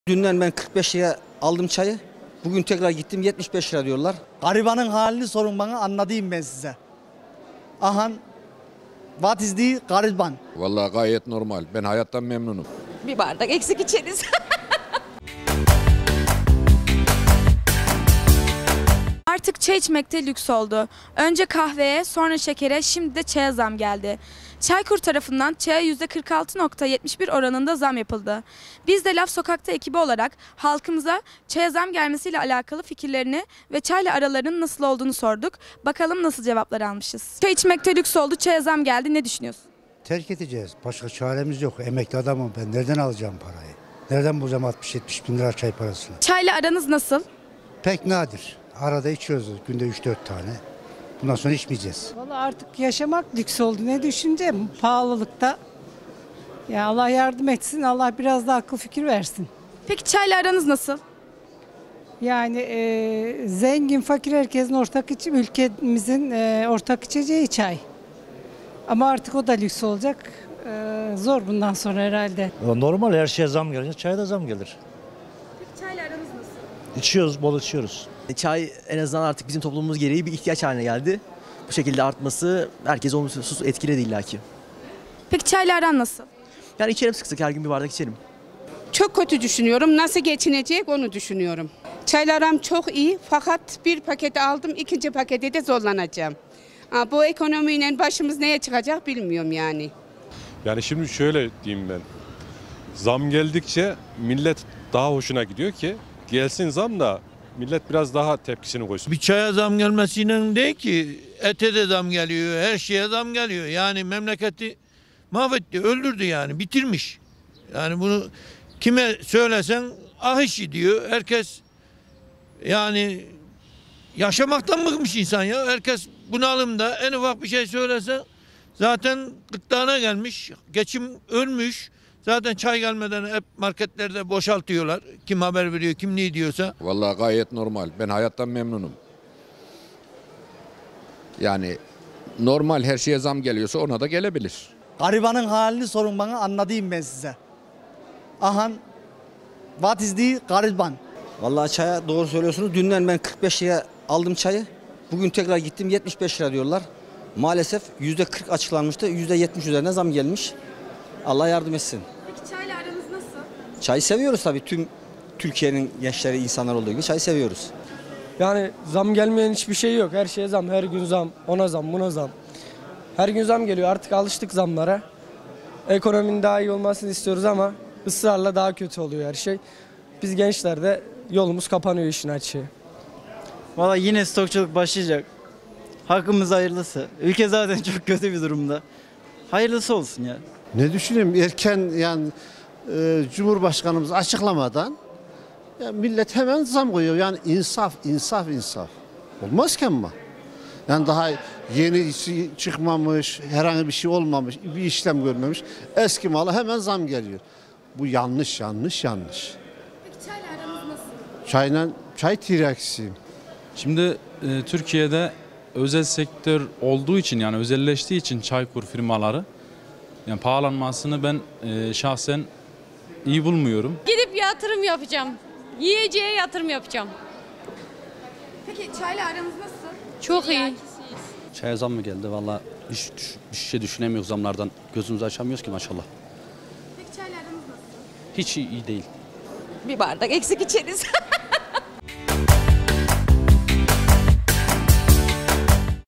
Dünden ben 45 liraya aldım çayı. Bugün tekrar gittim 75 lira diyorlar. Garibanın halini sorun bana, anlatayım ben size. Ahan, what is the gariban? Vallahi gayet normal. Ben hayattan memnunum. Bir bardak eksik içeriz. Artık çay içmekte lüks oldu. Önce kahveye, sonra şekere, şimdi de çaya zam geldi. Çaykur tarafından çaya %46,71 oranında zam yapıldı. Biz de Laf Sokak'ta ekibi olarak halkımıza çaya zam gelmesiyle alakalı fikirlerini ve çayla aralarının nasıl olduğunu sorduk. Bakalım nasıl cevaplar almışız. Çay içmekte lüks oldu, çaya zam geldi. Ne düşünüyorsun? Terk edeceğiz. Başka çaremiz yok. Emekli adamım ben. Nereden alacağım parayı? Nereden bulacağım 60-70 bin lira çay parasını? Çayla aranız nasıl? Pek nadir. Arada içiyoruz. Günde 3-4 tane. Bundan sonra içmeyeceğiz. Vallahi artık yaşamak lüks oldu. Ne düşüneceğim pahalılıkta. Ya Allah yardım etsin. Allah biraz da akıl fikir versin. Peki çayla aranız nasıl? Yani zengin, fakir herkesin ülkemizin ortak içeceği çay. Ama artık o da lüks olacak. Zor bundan sonra herhalde. Normal, her şeye zam gelince çaya da zam gelir. Peki çayla aranız nasıl? İçiyoruz, bol içiyoruz. Çay en azından artık bizim toplumumuz gereği bir ihtiyaç haline geldi. Bu şekilde artması herkes olumsuz etkiledi illaki. Peki çayla aran nasıl? Yani içerim, sık sık her gün bir bardak içerim. Çok kötü düşünüyorum. Nasıl geçinecek onu düşünüyorum. Çaylarım çok iyi fakat bir paket aldım, ikinci pakete de zorlanacağım. Bu ekonomiyle başımız neye çıkacak bilmiyorum yani. Yani şimdi şöyle diyeyim ben. Zam geldikçe millet daha hoşuna gidiyor ki gelsin zam da millet biraz daha tepkisini koysun. Bir çaya zam gelmesiyle değil ki, ete de zam geliyor, her şeye zam geliyor. Yani memleketi mahvetti, öldürdü yani, bitirmiş. Yani bunu kime söylesen ah işi diyor. Herkes yani yaşamaktan bıkmış insan ya. Herkes bunalımda, en ufak bir şey söylese zaten gırtlağına gelmiş, geçim ölmüş. Zaten çay gelmeden hep marketlerde boşaltıyorlar. Kim haber veriyor, kim ne diyorsa. Vallahi gayet normal. Ben hayattan memnunum. Yani normal, her şeye zam geliyorsa ona da gelebilir. Garibanın halini sorun bana, anlatayım ben size. Ahan, what is the gariban? Vallahi çaya doğru söylüyorsunuz. Dünden ben 45 liraya aldım çayı. Bugün tekrar gittim 75 lira diyorlar. Maalesef %40 açıklanmıştı. %70 üzerine zam gelmiş. Allah yardım etsin. Peki çayla aranız nasıl? Çayı seviyoruz tabii. Tüm Türkiye'nin gençleri, insanlar olduğu gibi çayı seviyoruz. Yani zam gelmeyen hiçbir şey yok. Her şeye zam, her gün zam, ona zam, buna zam. Her gün zam geliyor. Artık alıştık zamlara. Ekonominin daha iyi olmasını istiyoruz ama ısrarla daha kötü oluyor her şey. Biz gençler de yolumuz kapanıyor işin açığı. Valla yine stokçuluk başlayacak. Hakkımız hayırlısı. Ülke zaten çok kötü bir durumda. Hayırlısı olsun ya. Ne düşüneyim? Erken yani Cumhurbaşkanımız açıklamadan millet hemen zam koyuyor. Yani insaf. Olmaz ki ama. Yani daha yeni çıkmamış, herhangi bir şey olmamış, bir işlem görmemiş. Eski mala hemen zam geliyor. Bu yanlış. Peki çayla aranız nasıl? Çay tiryakisiyim. Şimdi Türkiye'de özel sektör olduğu için, yani özelleştiği için Çaykur firmaları, yani pahalanmasını ben şahsen iyi bulmuyorum. Gidip yatırım yapacağım. Yiyeceğe yatırım yapacağım. Peki çayla aranız nasıl? Çok iyi. Çaya zam mı geldi? Vallahi hiç şey düşünemiyoruz zamlardan. Gözümüzü açamıyoruz ki maşallah. Peki çayla aranız nasıl? Hiç iyi değil. Bir bardak eksik içeriz.